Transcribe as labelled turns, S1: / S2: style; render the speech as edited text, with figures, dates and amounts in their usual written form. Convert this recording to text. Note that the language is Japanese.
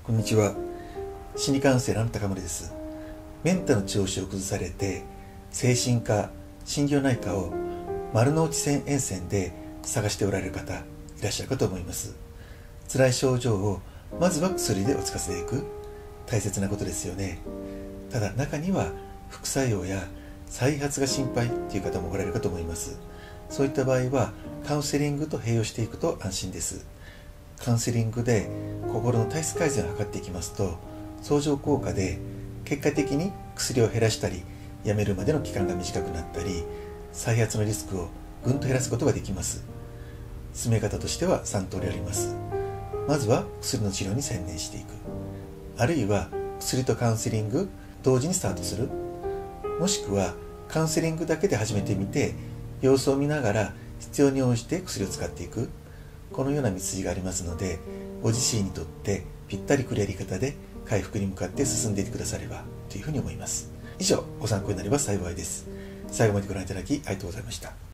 S1: こんにちは。心理カウンセラーの高森です。メンタルの調子を崩されて、精神科、心療内科を丸の内線沿線で探しておられる方いらっしゃるかと思います。辛い症状をまずは薬で落ち着かせていく、大切なことですよね。ただ中には副作用や再発が心配という方もおられるかと思います。そういった場合はカウンセリングと併用していくと安心です。カウンセリングで心の体質改善を図っていきますと、相乗効果で結果的に薬を減らしたりやめるまでの期間が短くなったり、再発のリスクをぐんと減らすことができます。進め方としては3通りあります。まずは薬の治療に専念していく、あるいは薬とカウンセリング同時にスタートする、もしくはカウンセリングだけで始めてみて様子を見ながら必要に応じて薬を使っていく、このような道筋がありますので、ご自身にとってぴったりくるやり方で回復に向かって進んでいってくださればというふうに思います。以上、ご参考になれば幸いです。最後までご覧いただきありがとうございました。